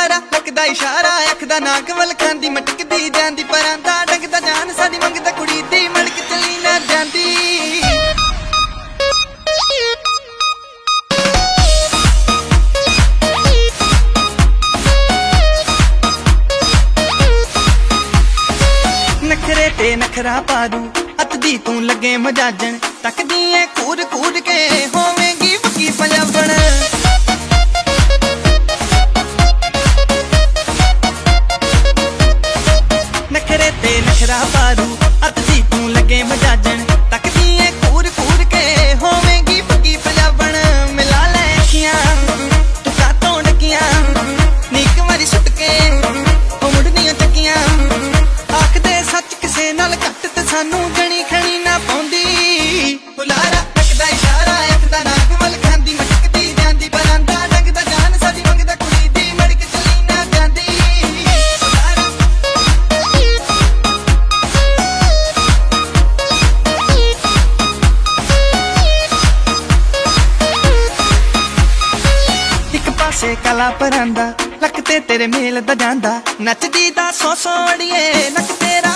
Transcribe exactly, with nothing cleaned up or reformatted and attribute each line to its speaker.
Speaker 1: ਹੁਲਾਰਾ ਲੱਗਦਾ ਇਸ਼ਾਰਾ ਅੱਖ ਦਾ ਨਾਕ ਵੱਲ ਖਾਂਦੀ ਮਟਕਦੀ ਜਾਂਦੀ ਪਰਾਂ ਦਾ ਡੰਗਦਾ ਜਾਨ ਸਾਡੀ ਮੰਗਦਾ ਕੁੜੀ ਦੀ ਮੜਕ ਚਲੀ ਨਾ ਜਾਂਦੀ। नखरे ते नखरा पा दूं अतदी तू लगे मजाजन तकदी है कूद कूद के होवेंगी वकी पंजाबन। नखरे ते नखरा पा दूं अतदी तू लगे मजाजन तकदी है कूद कूद के होवेंगी वकी पंजाबन। मिला ले अखियां तू कातों डकियां नीक वारी सुट के हो मुड़नियां चकियां आखदे सच किसे नाल घट ते सानू गणी खणी ना पाउंदी। हुलारा लगदा इशारा अख दा नाक वल खांदी मटकदी जांदी बरांदा डंगदा जान साडी मंगदा कुड़ी दी मड़क चली ना जांदी। इक पासे कला परांदा लक ते तेरे मेल दा जांदा नचदी दा सौ सौ अड़िए नक तेरा